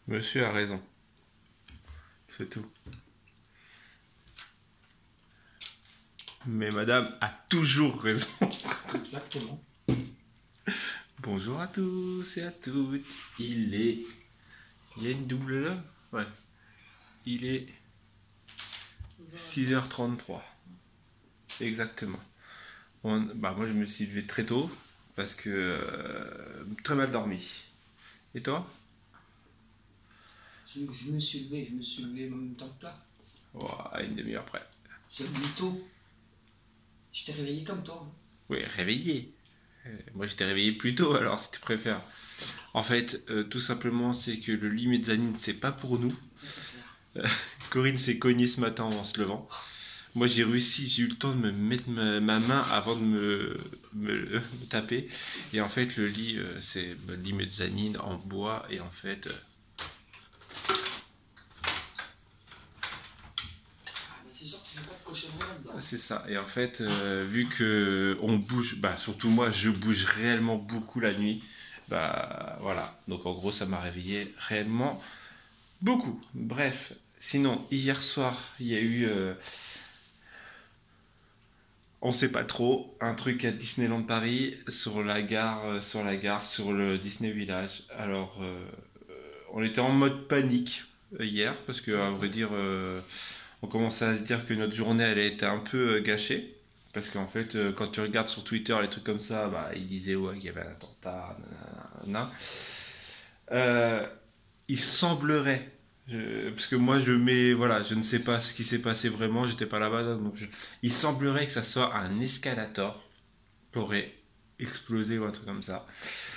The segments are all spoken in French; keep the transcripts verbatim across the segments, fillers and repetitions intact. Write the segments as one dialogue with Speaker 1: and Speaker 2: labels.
Speaker 1: Monsieur a raison. C'est tout. Mais madame a toujours raison.
Speaker 2: Exactement.
Speaker 1: Bonjour à tous et à toutes. Il est... Il y a une double là? Ouais. Il est six heures trente-trois. Exactement. On... Bah, moi je me suis levé très tôt parce que euh, très mal dormi. Et toi?
Speaker 2: Je, je me suis levé, je me suis levé en même temps que toi.
Speaker 1: Oh, une demi-heure après.
Speaker 2: J'ai levé tôt. Je t'ai réveillé comme toi.
Speaker 1: Oui, réveillé. Euh, moi, je t'ai réveillé plus tôt, alors, si tu préfères. En fait, euh, tout simplement, c'est que le lit mezzanine, c'est pas pour nous. Euh, Corinne s'est cognée ce matin en se levant. Moi, j'ai réussi, j'ai eu le temps de me mettre ma, ma main avant de me, me, me taper. Et en fait, le lit, euh, c'est le lit mezzanine en bois. Et en fait... Euh, c'est ça. Et en fait, euh, vu que on bouge, bah surtout moi, je bouge réellement beaucoup la nuit. Bah voilà. Donc en gros, ça m'a réveillé réellement beaucoup. Bref. Sinon, hier soir, il y a eu, euh, on sait pas trop, un truc à Disneyland Paris sur la gare, sur la gare, sur le Disney Village. Alors, euh, on était en mode panique hier parce que, à vrai dire. Euh, on commençait à se dire que notre journée elle a été un peu gâchée parce qu'en fait quand tu regardes sur Twitter les trucs comme ça, bah, ils disaient ouais, qu'il y avait un attentat, nanana. Euh, il semblerait, je, parce que moi je mets, voilà, je ne sais pas ce qui s'est passé vraiment, j'étais pas là-bas, donc je, il semblerait que ça soit un escalator qui aurait explosé ou un truc comme ça.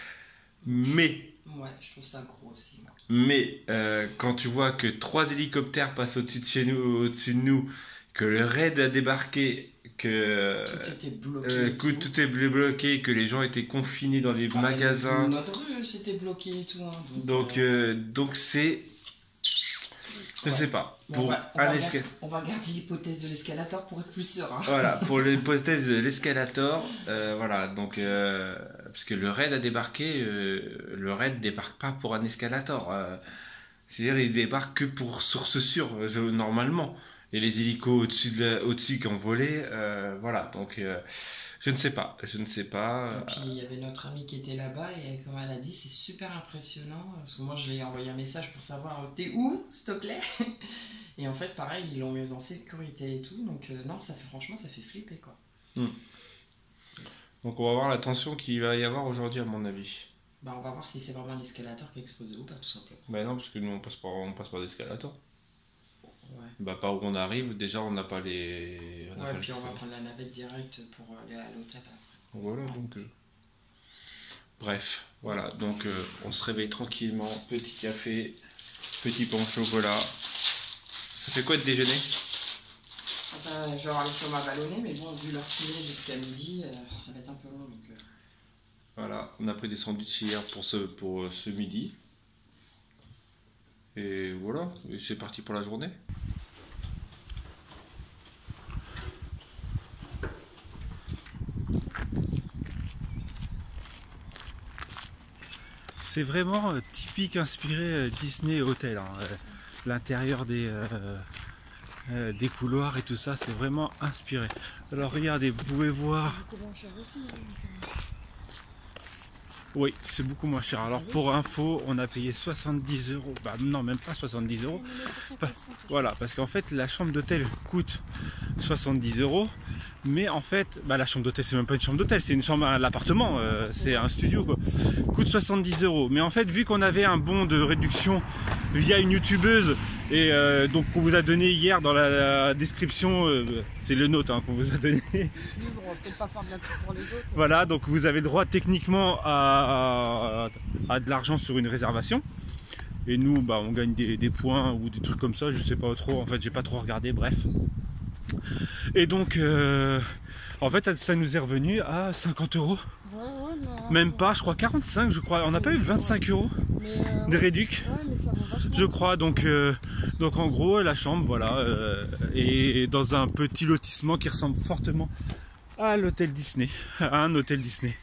Speaker 1: Mais
Speaker 2: ouais, je trouve ça gros aussi. Moi.
Speaker 1: Mais euh, quand tu vois que trois hélicoptères passent au-dessus de chez nous, au-dessus de nous, que le raid a débarqué, que
Speaker 2: tout était bloqué,
Speaker 1: euh, que tout. tout est bloqué, que les gens étaient confinés dans les ah, magasins.
Speaker 2: Notre rue c'était bloqué et tout. Hein,
Speaker 1: donc donc, euh, donc c'est, je ouais. sais pas.
Speaker 2: Bon,
Speaker 1: pour
Speaker 2: on, va, on,
Speaker 1: un
Speaker 2: va
Speaker 1: esca...
Speaker 2: garder, on va garder l'hypothèse de l'escalator pour être plus serein.
Speaker 1: Voilà, pour l'hypothèse de l'escalator, euh, voilà, donc euh, parce que le raid a débarqué, euh, le raid débarque pas pour un escalator. Euh, C'est-à-dire il débarque que pour source sûre, euh, normalement. Et les hélicos au-dessus de la, au-dessus qui ont volé, euh, voilà. Donc euh, je ne sais pas, je ne sais pas.
Speaker 2: Et puis il y avait notre amie qui était là-bas et comme elle a dit, c'est super impressionnant. Parce que moi je lui ai envoyé un message pour savoir t'es où, s'il te plaît. Et en fait pareil, ils l'ont mis en sécurité et tout. Donc euh, non, ça fait franchement ça fait flipper quoi.
Speaker 1: Hmm. Donc on va voir la tension qu'il va y avoir aujourd'hui à mon avis.
Speaker 2: Bah on va voir si c'est vraiment l'escalator qui a explosé ou pas tout simplement.
Speaker 1: Bah non parce que nous on passe par, on passe par l'escalator.
Speaker 2: Ouais.
Speaker 1: Bah par où on arrive, déjà on n'a pas les... On
Speaker 2: ouais,
Speaker 1: pas
Speaker 2: puis
Speaker 1: les
Speaker 2: on va prendre la navette directe pour aller à l'hôtel après.
Speaker 1: Voilà, donc... Euh... Bref, voilà, donc euh, on se réveille tranquillement, petit café, petit pain au chocolat. Ça fait quoi de déjeuner?
Speaker 2: Ça, je vais avoir l'estomac ballonné, mais bon, vu leur filet jusqu'à midi, euh, ça va être un peu long. Donc, euh...
Speaker 1: Voilà, on a pris des sandwichs hier pour ce, pour euh, ce midi. Et voilà, et c'est parti pour la journée. C'est vraiment euh, typique inspiré euh, Disney Hotel. Hein. Euh, L'intérieur des, euh, euh, des couloirs et tout ça, c'est vraiment inspiré. Alors regardez, vous pouvez voir...
Speaker 3: C'est beaucoup moins cher aussi. Hein.
Speaker 1: Oui, c'est beaucoup moins cher. Alors pour info, on a payé soixante-dix euros. Bah non, même pas soixante-dix euros. Voilà, parce qu'en fait, la chambre d'hôtel coûte soixante-dix euros. Mais en fait, bah, la chambre d'hôtel, c'est même pas une chambre d'hôtel, c'est une chambre à l'appartement, euh, c'est un studio quoi. Coûte soixante-dix euros. Mais en fait, vu qu'on avait un bon de réduction via une youtubeuse, et euh, donc qu'on vous a donné hier dans la, la description, euh, c'est le nôtre hein, qu'on vous a donné.
Speaker 3: Nous, on va peut-être pas faire de la pub pour les autres.
Speaker 1: Voilà, donc vous avez droit techniquement à, à, à de l'argent sur une réservation. Et nous, bah, on gagne des, des points ou des trucs comme ça, je sais pas trop, en fait j'ai pas trop regardé, bref. Et donc, euh, en fait, ça nous est revenu à cinquante euros.
Speaker 3: Ouais, ouais, non,
Speaker 1: même pas, je crois quarante-cinq, je crois. On n'a pas eu vingt-cinq euros
Speaker 3: euh,
Speaker 1: de
Speaker 3: ouais,
Speaker 1: réduc.
Speaker 3: Ouais, mais ça vaut vachement.
Speaker 1: Je crois. Donc, euh, donc en gros, la chambre, voilà, euh, est dans un petit lotissement qui ressemble fortement à l'hôtel Disney, à un hôtel Disney.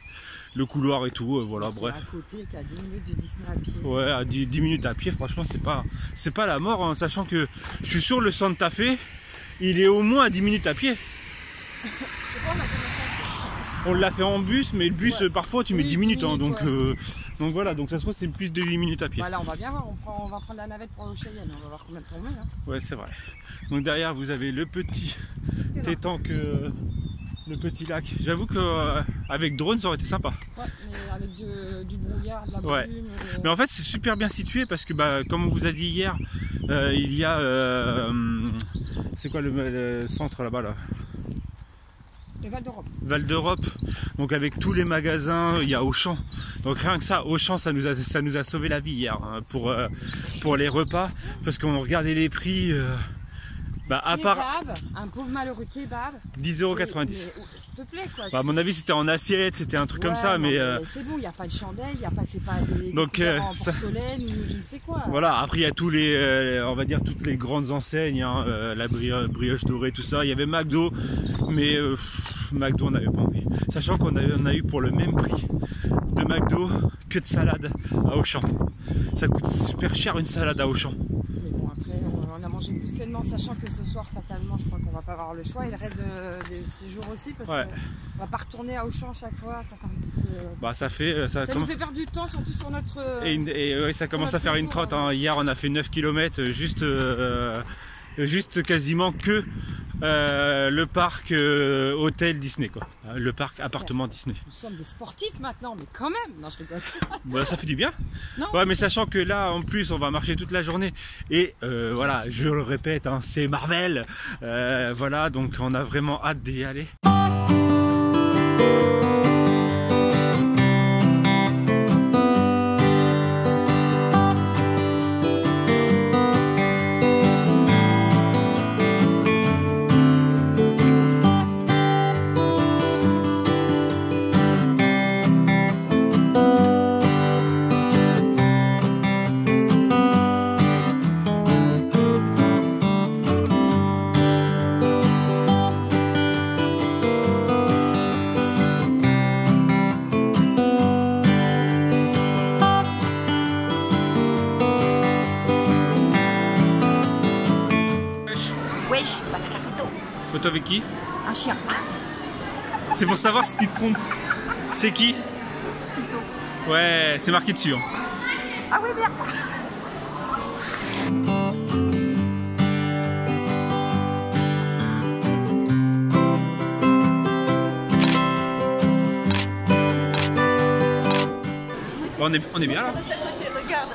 Speaker 4: le couloir et tout, euh, voilà, bref.
Speaker 3: À côté, qui a dix minutes du Disney à pied.
Speaker 4: Ouais, à dix, dix minutes à pied, franchement, c'est pas, c'est pas la mort, hein, sachant que je suis sûr le Santa Fe, il est au moins à dix minutes à pied.
Speaker 3: Je sais pas, on a jamais fait.
Speaker 4: On l'a fait en bus, mais le bus,
Speaker 3: Ouais.
Speaker 4: parfois, tu mets
Speaker 3: Oui,
Speaker 4: dix minutes, hein,
Speaker 3: minutes,
Speaker 4: donc,
Speaker 3: ouais.
Speaker 4: euh, donc voilà, donc ça se trouve, c'est plus de dix minutes à pied.
Speaker 3: Voilà, on va bien voir, on, prend, on va prendre la navette pour le Cheyenne, on va voir combien de temps on met. Hein.
Speaker 4: Ouais, c'est vrai. Donc derrière, vous avez le petit tétanque, euh, le petit lac. J'avoue que euh, avec drone, ça aurait été sympa.
Speaker 3: Ouais, mais avec de- du brouillard, de la
Speaker 4: Ouais.
Speaker 3: brume. euh,
Speaker 4: Mais en fait, c'est super bien situé parce que, bah, comme on vous a dit hier, euh, il y a, euh, hum, c'est quoi le, le centre là-bas là,
Speaker 3: Le Val d'Europe.
Speaker 4: Val d'Europe. Donc avec tous les magasins, il y a Auchan. Donc rien que ça, Auchan, ça nous a, ça nous a sauvé la vie hier hein, pour, euh, pour les repas, parce qu'on regardait les prix. Euh, bah, à part
Speaker 3: Kebab, un pauvre malheureux kebab.
Speaker 4: dix euros quatre-vingt-dix.
Speaker 3: C'est- mais, oh, S'il te plaît, quoi.
Speaker 4: Bah, à mon avis, c'était en assiette, c'était un truc comme
Speaker 3: Ouais,
Speaker 4: ça,
Speaker 3: non,
Speaker 4: mais. euh,
Speaker 3: c'est bon, il n'y a pas de chandelle, il n'y a pas, c'est pas des,
Speaker 4: Donc,
Speaker 3: des couverts
Speaker 4: euh,
Speaker 3: en
Speaker 4: ça-
Speaker 3: porcelaine ou je ne sais quoi.
Speaker 4: Voilà, après il y a tous les, euh, on va dire toutes les grandes enseignes, hein, euh, la bri- brioche dorée, tout ça. Il y avait McDo, mais euh, pff, McDo on n'avait pas envie. Sachant qu'on a, on a eu pour le même prix de McDo que de salade à Auchan. Ça coûte super cher une salade à Auchan.
Speaker 3: Mais bon, après, on, on a mangé plus sainement, sachant que ce soir, fatalement, je crois qu'on va pas avoir le choix. Il reste de, de séjours aussi, parce
Speaker 4: Ouais.
Speaker 3: qu'on va pas retourner à Auchan chaque fois. Ça fait un petit peu.
Speaker 4: Bah ça fait, euh, ça,
Speaker 3: Ça
Speaker 4: comm-
Speaker 3: nous fait perdre du temps, surtout sur notre. euh,
Speaker 4: et, une- et, ouais, ça commence à
Speaker 3: notre
Speaker 4: faire une
Speaker 3: séjour,
Speaker 4: trotte.
Speaker 3: hein.
Speaker 4: Hein. Hier on a fait neuf kilomètres, juste, euh, juste quasiment que euh, le parc euh, hôtel Disney, quoi. Le parc appartement Disney.
Speaker 3: Nous sommes des sportifs maintenant, mais quand même. Non, je rigole.
Speaker 4: Bah, ça fait du bien.
Speaker 3: Non.
Speaker 4: Ouais, mais sachant que là, en plus, on va marcher toute la journée. Et euh, voilà, je le répète, hein, c'est Marvel. Euh, voilà, donc on a vraiment hâte d'y aller.
Speaker 3: Wesh, on va faire la photo.
Speaker 4: Photo avec qui?
Speaker 3: Un chien.
Speaker 4: C'est pour savoir si tu te trompes. C'est qui? Ouais, c'est marqué dessus. Hein.
Speaker 3: Ah oui, bien.
Speaker 4: Bon, on, est, on est bien là.
Speaker 3: Regarde.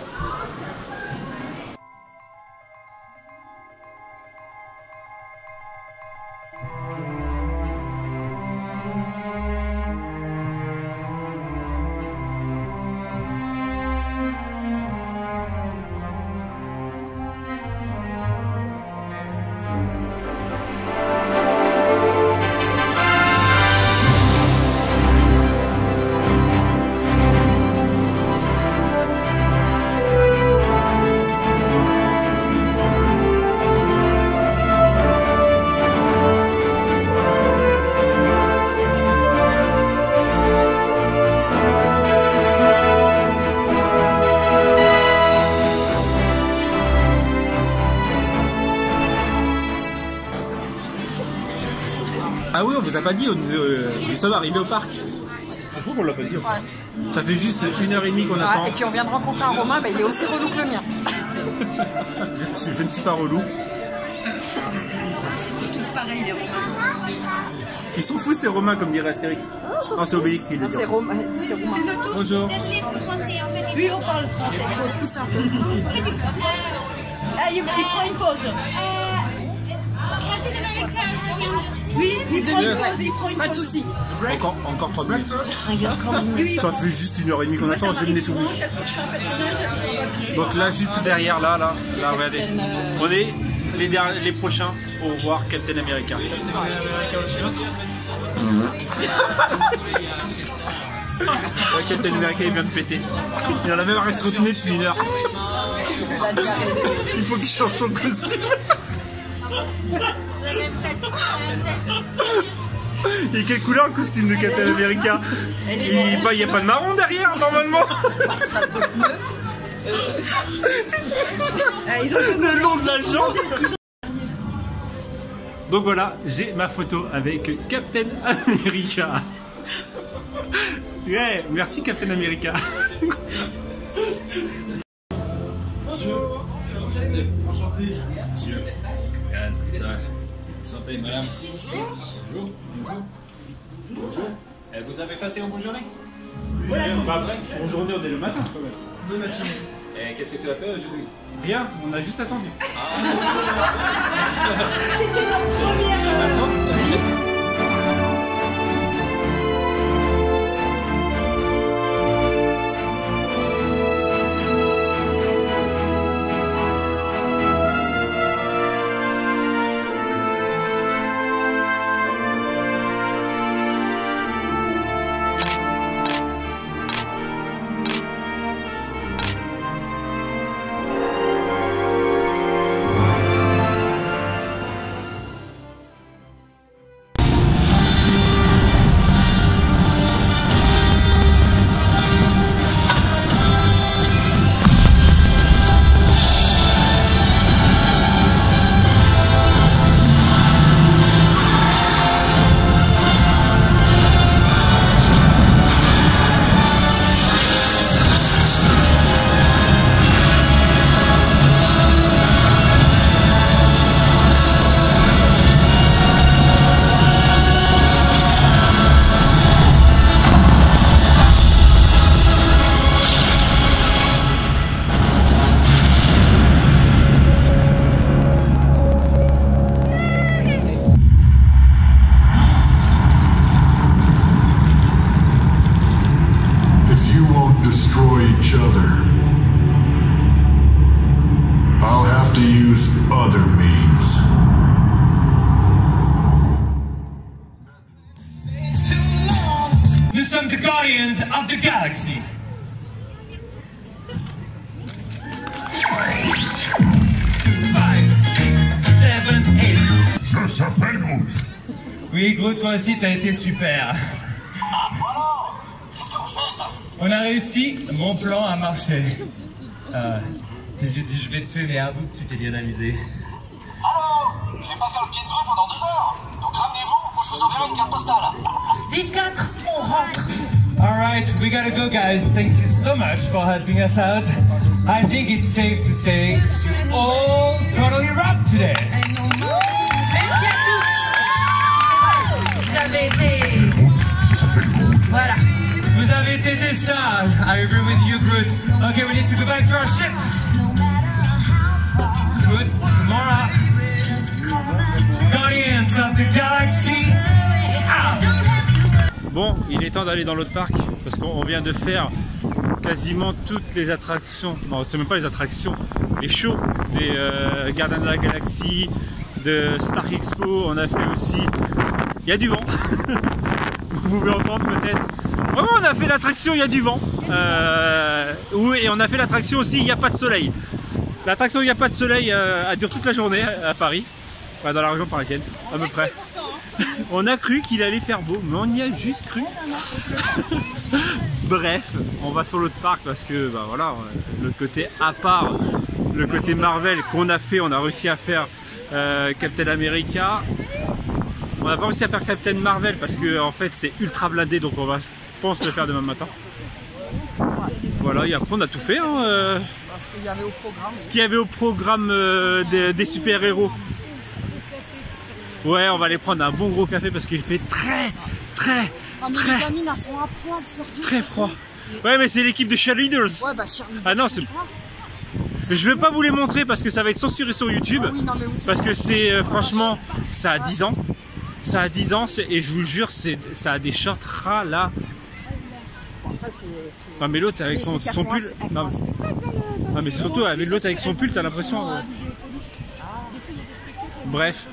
Speaker 4: Ah oui, on vous a pas dit, euh, nous sommes arrivés au parc. Je trouve qu'on l'a pas dit. En fait. Ça fait juste une heure et demie qu'on
Speaker 3: Ah,
Speaker 4: attend.
Speaker 3: et puis on vient de rencontrer un Romain, bah, il est aussi relou que le mien.
Speaker 4: Je, je ne suis pas relou.
Speaker 3: Tous pareils, les Romains.
Speaker 4: Ils sont fous ces Romains, comme dirait Astérix. Non, c'est Obélix qui le dit.
Speaker 3: C'est Romain. C'est Romain.
Speaker 4: Bonjour.
Speaker 3: Oui, on parle français. Il faut se pousser un peu.
Speaker 5: Ah, il, il prend une pause. Oui, il prend une pause, il prend une
Speaker 3: Pas de
Speaker 5: pause.
Speaker 3: soucis.
Speaker 4: Encore, encore trois minutes. Ça fait juste une heure et demie qu'on attend, j'ai le nez tout rouge. Donc là, juste derrière, là, là, là, regardez. On est les, derniers, les prochains pour voir Captain America. Ouais, Captain America, il vient de péter. Il en a même arrêté de se retenir depuis une heure. Il faut qu'il change son costume. Et quelle couleur le costume de Captain America? Il n'y a pas de marron derrière normalement. Le long de la jambe. Donc voilà, j'ai ma photo avec Captain America. Ouais, merci Captain America.
Speaker 6: Bonjour. Enchanté. Enchanté. Monsieur. Santé, madame. Bonjour. Bonjour. Bonjour. Eh, vous avez passé une bonne journée?
Speaker 4: Oui, pas vrai. Bonne journée, on est le matin.
Speaker 6: Bonne matinée. Et qu'est-ce que tu as fait aujourd'hui?
Speaker 4: Rien, on a juste attendu.
Speaker 6: Ah.
Speaker 5: C'était notre première.
Speaker 7: Nous sommes the Guardians of the Galaxy. Five, six, seven, eight.
Speaker 8: Je s'appelle Groot.
Speaker 7: Oui, Groot, toi aussi, t'as été super.
Speaker 8: Ah, voilà. Qu'est-ce que vous faites?
Speaker 7: On a réussi, mon plan a marché. Euh, tes yeux disent je vais te tuer, mais avoue que tu t'es bien amusé.
Speaker 8: Alors, je vais pas faire le pied de grue pendant deux heures. Donc ramenez-vous ou je vous enverrai une carte postale.
Speaker 5: dix quatre, on rentre.
Speaker 7: Alright, we gotta go, guys. Thank you so much for helping us out. I think it's safe to say you all totally rocked today.
Speaker 5: Merci à tous. Vous avez été... Voilà.
Speaker 7: Vous avez été des stars. I agree with you, Groot. Okay, we need to go back to our ship. Groot, Gamora. Guardians of the Galaxy. Out.
Speaker 4: Bon, il est temps d'aller dans l'autre parc parce qu'on vient de faire quasiment toutes les attractions. Non, c'est même pas les attractions, les shows des euh, Gardiens de la Galaxie, de Star Expo. On a fait aussi. Il y a du vent. Vous pouvez entendre peut-être. Oh, on a fait l'attraction, il y a du vent. Euh, oui, et on a fait l'attraction aussi, il n'y a pas de soleil. L'attraction, il n'y a pas de soleil, euh, elle dure toute la journée à Paris, enfin, dans la région parisienne, à peu près. On a cru qu'il allait faire beau, mais on y a juste cru. Bref, on va sur l'autre parc parce que, bah voilà, l'autre côté, à part le côté Marvel qu'on a fait, on a réussi à faire euh, Captain America. On n'a pas réussi à faire Captain Marvel parce que en fait c'est ultra blindé, donc on va, je pense, le faire demain matin. Voilà, et après on a tout fait. Hein, euh,
Speaker 3: Ce qu'il y avait au programme.
Speaker 4: Ce qu'il y avait au programme euh, des, des super-héros. Ouais, on va aller prendre un bon gros café parce qu'il fait très, très,
Speaker 3: Ah, mais
Speaker 4: très,
Speaker 3: les gamines, elles sont à poil, sérieux.
Speaker 4: très froid. Ouais, mais c'est l'équipe de cheerleaders.
Speaker 3: Ouais, bah, Charlie.
Speaker 4: Ah non, c'est. Mais je vais pas vous les montrer parce que ça va être censuré sur YouTube.
Speaker 3: Ah oui, non, mais oui,
Speaker 4: parce que c'est euh, franchement, ça a dix ans. Ça a dix ans et je vous jure, ça a des shorts ras là.
Speaker 3: Après, c'est. c'est-
Speaker 4: Non mais l'autre avec
Speaker 3: Mais
Speaker 4: son,
Speaker 3: c'est qu'elles
Speaker 4: son
Speaker 3: font
Speaker 4: pull.
Speaker 3: un- elles font
Speaker 4: Non,
Speaker 3: un spectacle, euh,
Speaker 4: non, mais surtout avec l'autre avec son pull, t'as l'impression. euh, Bref.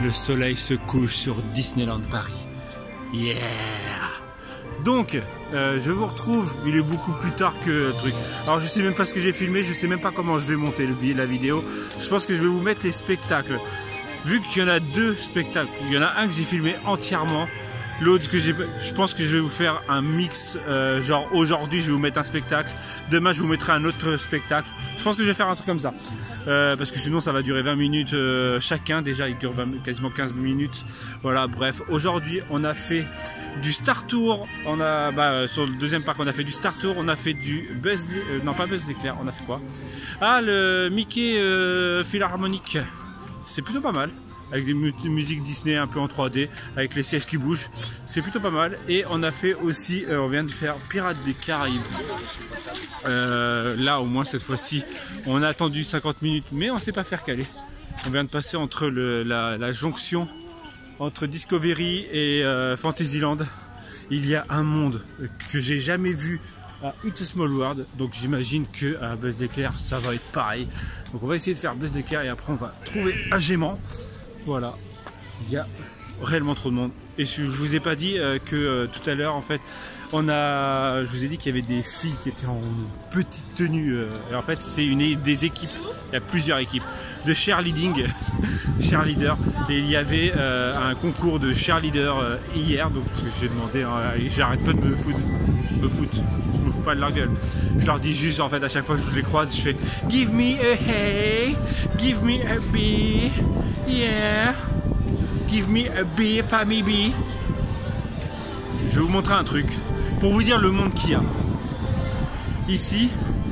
Speaker 4: le soleil se couche sur Disneyland Paris. Yeah! Donc, euh, je vous retrouve, il est beaucoup plus tard que le truc. Alors je sais même pas ce que j'ai filmé, je sais même pas comment je vais monter le, la vidéo. Je pense que je vais vous mettre les spectacles. Vu qu'il y en a deux spectacles, il y en a un que j'ai filmé entièrement. L'autre que j'ai, je pense que je vais vous faire un mix, euh, genre aujourd'hui je vais vous mettre un spectacle, demain je vous mettrai un autre spectacle. Je pense que je vais faire un truc comme ça, euh, parce que sinon ça va durer vingt minutes euh, chacun, déjà il dure vingt, quasiment quinze minutes. Voilà, bref, aujourd'hui on a fait du Star Tour, on a, bah, sur le deuxième parc on a fait du Star Tour, on a fait du Buzz, euh, non pas Buzz l'éclair, on a fait quoi? Ah, le Mickey euh, Philharmonique, c'est plutôt pas mal. Avec des mu musiques Disney un peu en trois D, avec les sièges qui bougent, c'est plutôt pas mal. Et on a fait aussi, euh, on vient de faire Pirates des Caraïbes. Euh, là au moins cette fois-ci, on a attendu cinquante minutes, mais on sait pas faire caler. On vient de passer entre le, la, la jonction entre Discovery et euh, Fantasyland. Il y a un monde que j'ai jamais vu à It's a Small World, donc j'imagine que à Buzz l'éclair ça va être pareil. Donc on va essayer de faire Buzz l'éclair et après on va trouver un gênement. Voilà, il y a réellement trop de monde. Et je vous ai pas dit euh, que euh, tout à l'heure, en fait, on a, je vous ai dit qu'il y avait des filles qui étaient en petite tenue. Euh, et en fait, c'est une des équipes. Il y a plusieurs équipes de cheerleading, cheerleader. Et il y avait euh, un concours de cheerleader euh, hier. Donc j'ai demandé, hein, j'arrête pas de me foutre, me foutre. Je me fous pas de leur gueule. Je leur dis juste, en fait, à chaque fois que je les croise, je fais give me a hey, give me a B. Yeah, give me a B, family B. Je vais vous montrer un truc pour vous dire le monde qu'il y a. Ici,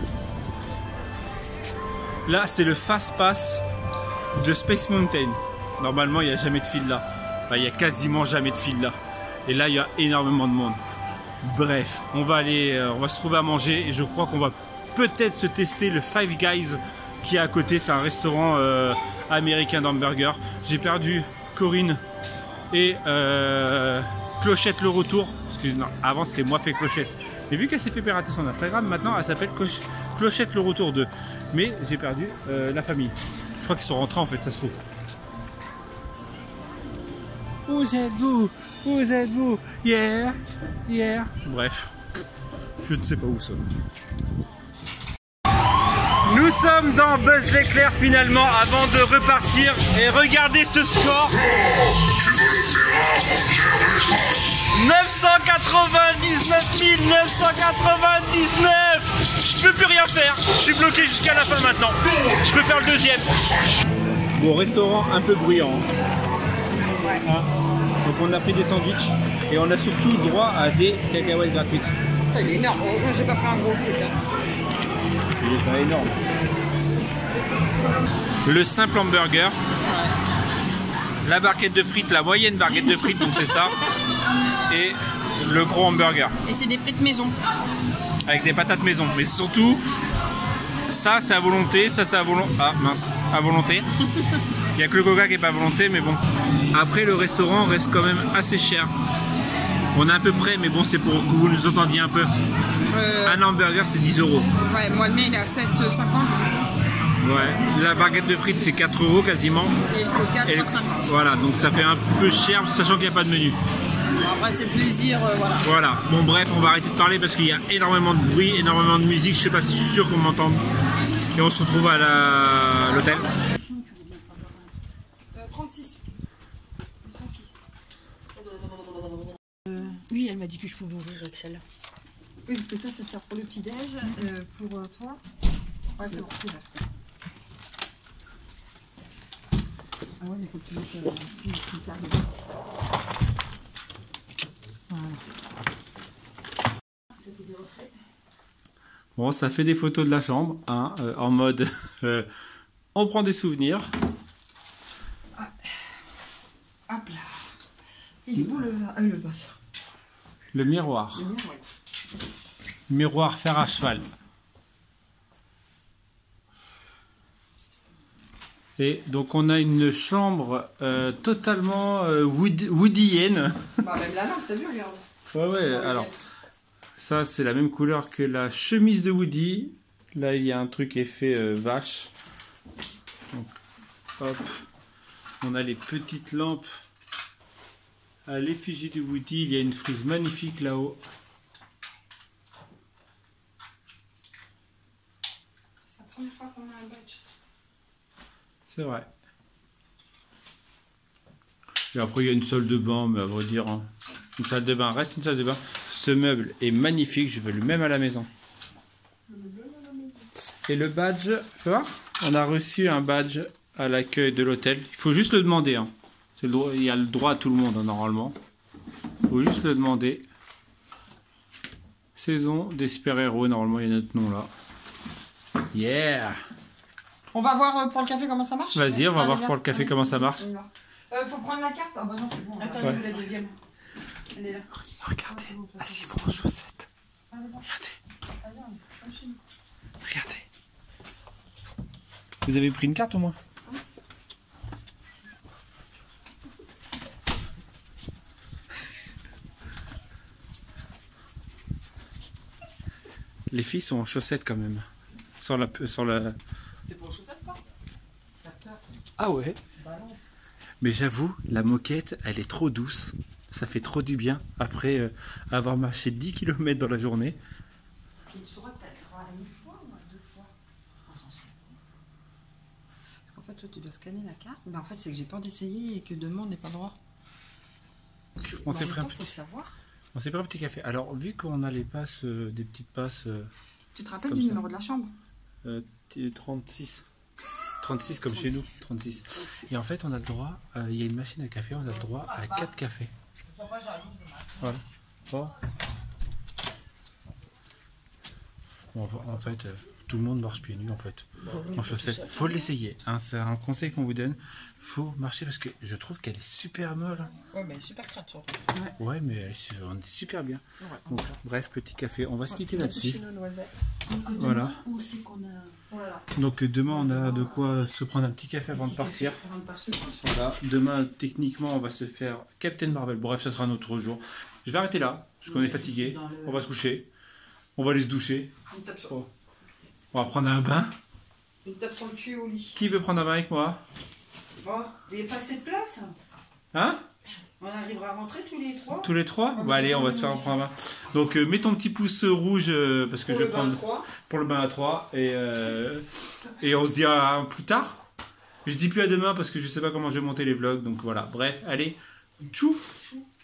Speaker 4: là, c'est le Fast Pass de Space Mountain. Normalement, il n'y a jamais de file là. Enfin, il n'y a quasiment jamais de file là. Et là, il y a énormément de monde. Bref, on va aller, euh, on va se trouver à manger et je crois qu'on va peut-être se tester le Five Guys qui est à côté. C'est un restaurant euh, américain d'hamburger. J'ai perdu Corinne et euh, Clochette le retour. Parce que non, avant c'était moi fait Clochette. Mais vu qu'elle s'est fait pirater son Instagram, maintenant elle s'appelle Clochette le retour deux. Mais j'ai perdu euh, la famille. Je crois qu'ils sont rentrés en fait, ça se trouve. Où êtes-vous? Où êtes-vous? Yeah, yeah. Bref, je ne sais pas où ça. Nous sommes dans Buzz l'éclair finalement avant de repartir et regardez ce score. neuf cent quatre-vingt-dix-neuf mille neuf cent quatre-vingt-dix-neuf. Je peux plus rien faire. Je suis bloqué jusqu'à la fin maintenant. Je peux faire le deuxième. Bon, restaurant un peu bruyant. Ah. Donc on a pris des sandwichs et on a surtout droit à des cacahuètes gratuites.
Speaker 3: Il est énorme. Heureusement j'ai pas pris un gros truc. Hein.
Speaker 4: Il est pas énorme. Le simple hamburger. Ouais. La barquette de frites, la moyenne barquette de frites, donc c'est ça. Et le gros hamburger.
Speaker 3: Et c'est des frites maison.
Speaker 4: Avec des patates maison. Mais surtout, ça c'est à volonté, ça c'est à volonté. Ah mince, à volonté. Il n'y a que le coca qui n'est pas à volonté, mais bon. Après le restaurant reste quand même assez cher. On est à peu près, mais bon c'est pour que vous nous entendiez un peu. Euh... Un hamburger c'est dix euros.
Speaker 3: Ouais, moi le mien il est à sept cinquante.
Speaker 4: Ouais, la baguette de frites c'est quatre euros quasiment.
Speaker 3: Et le coca trois cinquante.
Speaker 4: Voilà, donc ça fait un peu cher, sachant qu'il n'y a pas de menu.
Speaker 3: Après c'est plaisir, euh, voilà.
Speaker 4: Voilà, bon bref, on va arrêter de parler parce qu'il y a énormément de bruit, énormément de musique, je suis pas sûr qu'on m'entende. Et on se retrouve à l'hôtel.
Speaker 3: Euh, trente-six. Euh, oui, elle m'a dit que je pouvais ouvrir avec celle-là. Oui, parce que toi ça te sert pour le petit-déj, euh, pour euh, toi. Ouais, c'est bon, c'est vert. Ah ouais, mais il faut que tu mettes euh, une petite carte dedans. Voilà.
Speaker 4: Bon, ça fait des photos de la chambre, hein, euh, en mode euh, on prend des souvenirs.
Speaker 3: Ah. Hop là. Il est beau le, ah, le vase.
Speaker 4: Le miroir.
Speaker 3: Le miroir.
Speaker 4: Miroir fer à cheval. Et donc on a une chambre euh, totalement euh, wood, woodienne.
Speaker 3: Bah même la lampe, t'as vu, regarde.
Speaker 4: Ouais ouais, alors ça c'est la même couleur que la chemise de Woody. Là il y a un truc effet euh, vache. Donc, hop. On a les petites lampes à l'effigie de Woody. Il y a une frise magnifique là-haut.
Speaker 3: C'est la première fois qu'on a un badge.
Speaker 4: C'est vrai. Et après, il y a une salle de bain, mais à vrai dire, hein, une salle de bain reste une salle de bain. Ce meuble est magnifique, je veux le même à la maison. Et le badge, tu vois, on a reçu un badge à l'accueil de l'hôtel. Il faut juste le demander. Hein. C'est le droit, il y a le droit à tout le monde, hein, normalement. Il faut juste le demander. Saison des super-héros, normalement, il y a notre nom là. Yeah!
Speaker 3: On va voir euh, pour le café comment ça marche.
Speaker 4: Vas-y, on va
Speaker 3: Allez,
Speaker 4: voir
Speaker 3: viens.
Speaker 4: pour le café comment ça marche.
Speaker 3: On y va. Euh, faut prendre la carte. Ah bah non, c'est bon. Attends,
Speaker 4: Ouais.
Speaker 3: la deuxième. Elle est là.
Speaker 4: Regardez, assis vont en chaussettes. Regardez. Regardez. Vous avez pris une carte au moins? Les filles sont en chaussettes quand même. Sans la... Sans la...
Speaker 2: T'es pas aux chaussettes, toi?
Speaker 4: Ah ouais? Mais j'avoue, la moquette, elle est trop douce. Ça fait trop du bien après euh, avoir marché dix kilomètres dans la journée.
Speaker 3: Tu sauras que t'as le droit à une fois ou à deux fois. Parce qu'en fait, toi, tu dois scanner la carte. Mais en fait, c'est que j'ai peur d'essayer et que demain, on n'est pas le droit.
Speaker 4: On s'est
Speaker 3: En même
Speaker 4: pris un
Speaker 3: temps,
Speaker 4: petit...
Speaker 3: faut le savoir.
Speaker 4: On s'est pris un petit café. Alors, vu qu'on a les passes, euh, des petites passes... euh,
Speaker 3: Tu te rappelles
Speaker 4: Comme
Speaker 3: du
Speaker 4: ça.
Speaker 3: numéro de la chambre?
Speaker 4: Euh, t- trente-six. trente-six comme chez nous. trente-six. Et en fait, on a le droit, euh, il y a une machine à café, on a le droit à quatre cafés. Voilà. Oh. Bon, en fait, euh, tout le monde marche pieds nus en fait. En chaussettes. Faut l'essayer. Hein, c'est un conseil qu'on vous donne. Faut marcher parce que je trouve qu'elle est super molle. Hein.
Speaker 2: Ouais, mais super crade surtout.
Speaker 4: Ouais, mais elle est- on est super bien. Donc, bref, petit café. On va se quitter là-dessus. Voilà.
Speaker 3: Où c'est qu'on a. Voilà.
Speaker 4: Donc euh, demain on a de quoi se prendre un petit café avant de partir. Voilà. Demain techniquement on va se faire Captain Marvel. Bref, ça sera un autre jour. Je vais arrêter là, parce qu'on est fatigué. On va se coucher. On va aller se doucher.
Speaker 3: Une tape sur,
Speaker 4: Oh. On va prendre un bain.
Speaker 3: une tape sur le cul au lit.
Speaker 4: Qui veut prendre un bain avec moi?
Speaker 3: Oh, il n'y a pas assez de place.
Speaker 4: Hein?
Speaker 3: On arrivera à rentrer tous les trois.
Speaker 4: Tous les trois? Bon allez, on va se faire un prendre un bain. Donc euh, mets ton petit pouce rouge euh, parce que
Speaker 3: Pour
Speaker 4: je
Speaker 3: le
Speaker 4: vais prendre
Speaker 3: vingt-trois.
Speaker 4: pour le bain à trois et, euh, et on se dit à plus tard. Je dis plus à demain parce que je sais pas comment je vais monter les vlogs. Donc voilà. Bref, allez. Tchou.
Speaker 3: Chou.